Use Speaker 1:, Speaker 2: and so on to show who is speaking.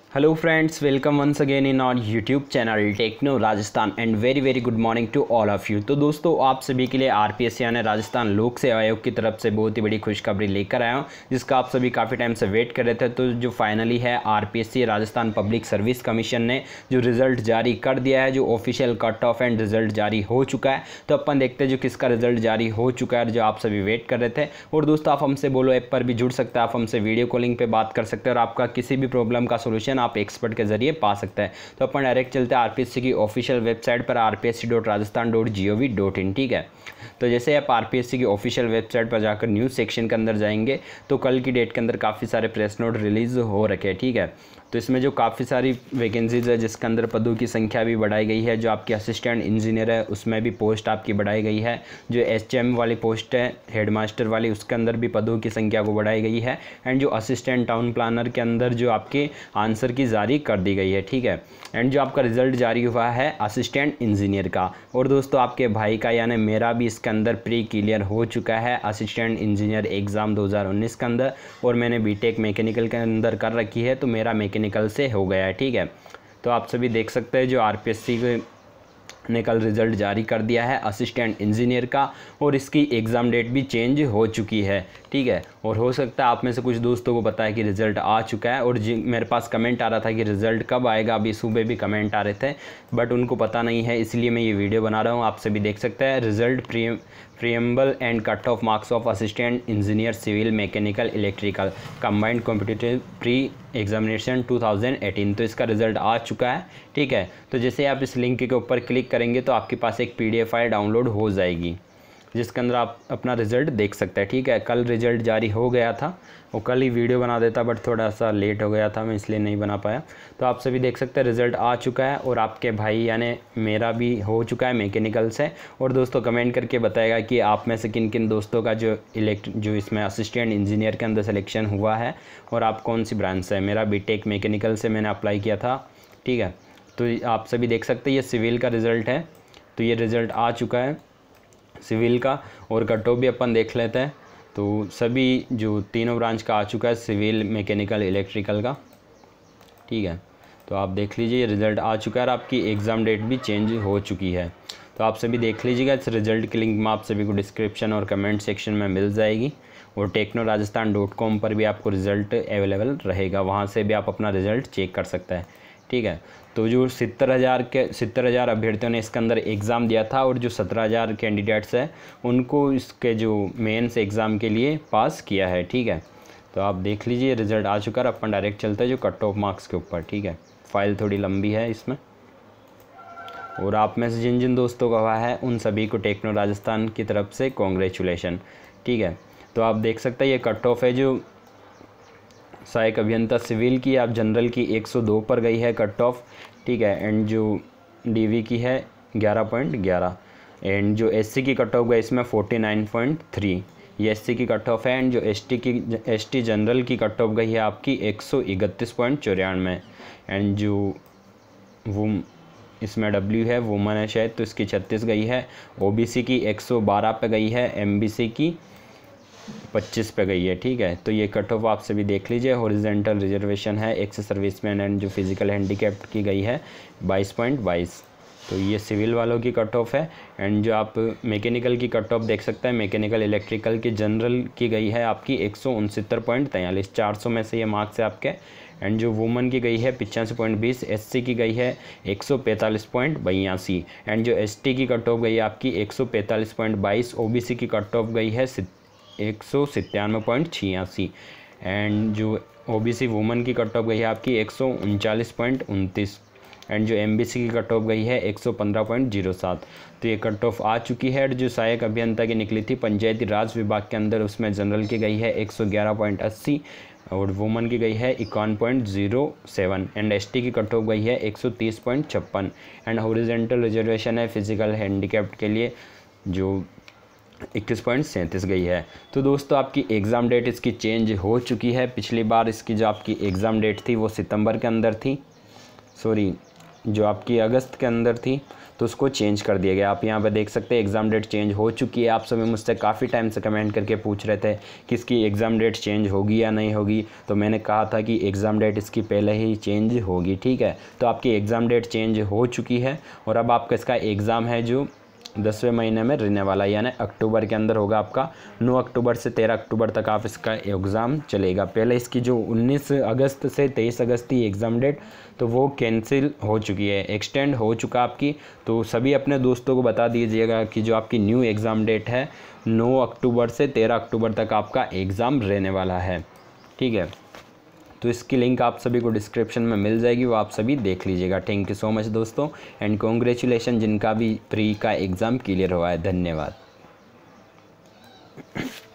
Speaker 1: Hello friends, welcome once again in our YouTube channel Techno Rajasthan and very good morning to all of you. तो दोस्तों, आप सभी के लिए आरपीएससी यानी राजस्थान लोक सेवा आयोग की तरफ से बहुत ही बड़ी खुशखबरी लेकर आया हूं, जिसका आप सभी काफ़ी टाइम से वेट कर रहे थे। तो जो फाइनली है RPSC Rajasthan public service commission ने जो रिजल्ट जारी कर दिया है, जो official cut off and result जारी हो चुका है। तो अपन देखते हैं जो किसका रिजल्ट जारी हो चुका है, जो आप सभी वेट कर रहे थे। और दोस्तों, आप हमसे बोलो ऐप पर भी जुड़ सकते हैं, आप हमसे वीडियो कॉलिंग पर बात कर सकते हैं और आपका किसी भी प्रॉब्लम का सोल्यूशन आप एक्सपर्ट के जरिए पा सकते हैं। तो अपन डायरेक्ट चलते हैं आरपीएससी की ऑफिशियल वेबसाइट पर rpsc.rajasthan.gov.in। ठीक है, तो जैसे आप आरपीएससी की ऑफिशियल वेबसाइट पर जाकर न्यूज़ सेक्शन के अंदर जाएंगे तो कल की डेट के अंदर काफ़ी सारे प्रेस नोट रिलीज़ हो रखे हैं। ठीक है, तो इसमें जो काफ़ी सारी वैकेंसीज़ है, जिसके अंदर पदों की संख्या भी बढ़ाई गई है। जो आपकी असिस्टेंट इंजीनियर है उसमें भी पोस्ट आपकी बढ़ाई गई है। जो एचएम वाली पोस्ट है हेडमास्टर वाली, उसके अंदर भी पदों की संख्या को बढ़ाई गई है। एंड जो असिस्टेंट टाउन प्लानर के अंदर जो आपके आंसर की जारी कर दी गई है। ठीक है, एंड जो आपका रिजल्ट जारी हुआ है असिस्टेंट इंजीनियर का। और दोस्तों, आपके भाई का यानी मेरा भी इसके अंदर प्री क्लियर हो चुका है असिस्टेंट इंजीनियर एग्ज़ाम 2019 के अंदर, और मैंने बीटेक मैकेनिकल के अंदर कर रखी है, तो मेरा मैकेनिकल से हो गया है। ठीक है, तो आप सभी देख सकते हैं जो आरपीएससी ने कल रिज़ल्ट जारी कर दिया है असिस्टेंट इंजीनियर का, और इसकी एग्ज़ाम डेट भी चेंज हो चुकी है। ठीक है, और हो सकता है आप में से कुछ दोस्तों को पता है कि रिज़ल्ट आ चुका है, और मेरे पास कमेंट आ रहा था कि रिज़ल्ट कब आएगा। अभी सुबह भी कमेंट आ रहे थे, बट उनको पता नहीं है, इसलिए मैं ये वीडियो बना रहा हूँ। आप सभी देख सकते हैं result preamble and cut off marks of assistant engineer civil mechanical electrical combined competitive pre examination 2018। तो इसका रिज़ल्ट आ चुका है। ठीक है, तो जैसे आप इस लिंक के ऊपर क्लिक करेंगे तो आपके पास एक पीडीएफ फाइल डाउनलोड हो जाएगी, जिसके अंदर आप अपना रिज़ल्ट देख सकते हैं। ठीक है, कल रिज़ल्ट जारी हो गया था और कल ही वीडियो बना देता, बट थोड़ा सा लेट हो गया था, मैं इसलिए नहीं बना पाया। तो आप सभी देख सकते हैं रिज़ल्ट आ चुका है, और आपके भाई यानी मेरा भी हो चुका है मैकेनिकल से। और दोस्तों, कमेंट करके बताएगा कि आप में से किन किन दोस्तों का जो इसमें असिस्टेंट इंजीनियर के अंदर सिलेक्शन हुआ है, और आप कौन सी ब्रांच से है। मेरा बीटेक मैकेनिकल से मैंने अप्लाई किया था। ठीक है, तो आप सभी देख सकते हैं ये सिविल का रिज़ल्ट है। तो ये रिज़ल्ट आ चुका है सिविल का, और कट ऑफ भी अपन देख लेते हैं। तो सभी जो तीनों ब्रांच का आ चुका है, सिविल मैकेनिकल इलेक्ट्रिकल का। ठीक है, तो आप देख लीजिए रिज़ल्ट आ चुका है, और आपकी एग्ज़ाम डेट भी चेंज हो चुकी है। तो आप सभी देख लीजिएगा, इस रिज़ल्ट की लिंक में आप सभी को डिस्क्रिप्शन और कमेंट सेक्शन में मिल जाएगी, और technorajasthan.com पर भी आपको रिज़ल्ट अवेलेबल रहेगा, वहाँ से भी आप अपना रिज़ल्ट चेक कर सकते हैं। ठीक है, तो जो 70,000 अभ्यर्थियों ने इसके अंदर एग्ज़ाम दिया था, और जो 17,000 कैंडिडेट्स हैं उनको इसके जो मेंस एग्ज़ाम के लिए पास किया है। ठीक है, तो आप देख लीजिए रिज़ल्ट आ चुका है। अपन डायरेक्ट चलते हैं जो कट ऑफ मार्क्स के ऊपर। ठीक है, फाइल थोड़ी लंबी है इसमें, और आप में से जिन जिन दोस्तों का हुआ है उन सभी को टेक्नो राजस्थान की तरफ से कॉन्ग्रेचुलेशन। ठीक है, तो आप देख सकते हैं ये कट ऑफ है जो सहायक अभियंता सिविल की, आप जनरल की 102 पर गई है कट ऑफ। ठीक है, एंड जो डीवी की है 11.11, एंड जो एससी की कट ऑफ गई इसमें 49.3, ये एससी की कट ऑफ है। एंड जो एसटी जनरल की कट ऑफ गई है आपकी 131.94, एंड जो इसमें डब्ल्यू है वुमन है शायद, तो इसकी 36 गई है। ओबीसी की 112 पे गई है, एमबीसी की 25 पे गई है। ठीक है, तो ये कट ऑफ आप सभी देख लीजिए। हॉरिजॉन्टल रिजर्वेशन है एक्स सर्विसमैन एंड जो फिजिकल हैंडीकैप्ड की गई है 22.22, तो ये सिविल वालों की कट ऑफ है। एंड जो आप मैकेनिकल की कट ऑफ देख सकते हैं, मैकेनिकल इलेक्ट्रिकल की जनरल की गई है आपकी 169.43, 400 में से ये मार्क्स है आपके। एंड जो वुमन की गई है 85.20, एससी की गई है 145.82, एंड जो एसटी की कट ऑफ गई है आपकी 145.22, ओबीसी की कट ऑफ गई है 197.86, एंड जो ओबीसी वुमन की कट ऑफ गई है आपकी 139.29, एंड जो एमबीसी की कट ऑफ गई है 115.07। तो ये कट ऑफ आ चुकी है। जो सहायक अभियंता की निकली थी पंचायती राज विभाग के अंदर, उसमें जनरल की गई है 111.80, और वुमन की गई है 51.07, एंड एसटी की कट ऑफ गई है 130.56, एंड हॉरिजॉन्टल रिजर्वेशन है फिजिकल हैंडीकैप्ड के लिए जो 21.37 गई है। तो दोस्तों, आपकी एग्ज़ाम डेट इसकी चेंज हो चुकी है। पिछली बार इसकी जो आपकी एग्ज़ाम डेट थी वो सितंबर के अंदर थी, जो आपकी अगस्त के अंदर थी। तो उसको चेंज कर दिया गया। आप यहाँ पे देख सकते हैं एग्ज़ाम डेट चेंज हो चुकी है। आप सभी मुझसे काफ़ी टाइम से कमेंट करके पूछ रहे थे कि इसकी एग्ज़ाम डेट चेंज होगी या नहीं होगी, तो मैंने कहा था कि एग्ज़ाम डेट इसकी पहले ही चेंज होगी, ठीक है। तो आपकी एग्ज़ाम डेट चेंज हो चुकी है और अब आपका इसका एग्ज़ाम है जो 10वें महीने में रहने वाला है, यानी अक्टूबर के अंदर होगा आपका। 9 अक्टूबर से 13 अक्टूबर तक आप इसका एग्ज़ाम चलेगा। पहले इसकी जो 19 अगस्त से 23 अगस्त थी एग्ज़ाम डेट, तो वो कैंसिल हो चुकी है, एक्सटेंड हो चुका आपकी। तो सभी अपने दोस्तों को बता दीजिएगा कि जो आपकी न्यू एग्ज़ाम डेट है 9 अक्टूबर से 13 अक्टूबर तक आपका एग्ज़ाम रहने वाला है, ठीक है। तो इसकी लिंक आप सभी को डिस्क्रिप्शन में मिल जाएगी, वो आप सभी देख लीजिएगा। थैंक यू सो मच दोस्तों, एंड कॉन्ग्रेचुलेशन जिनका भी प्री का एग्ज़ाम क्लियर हुआ है। धन्यवाद।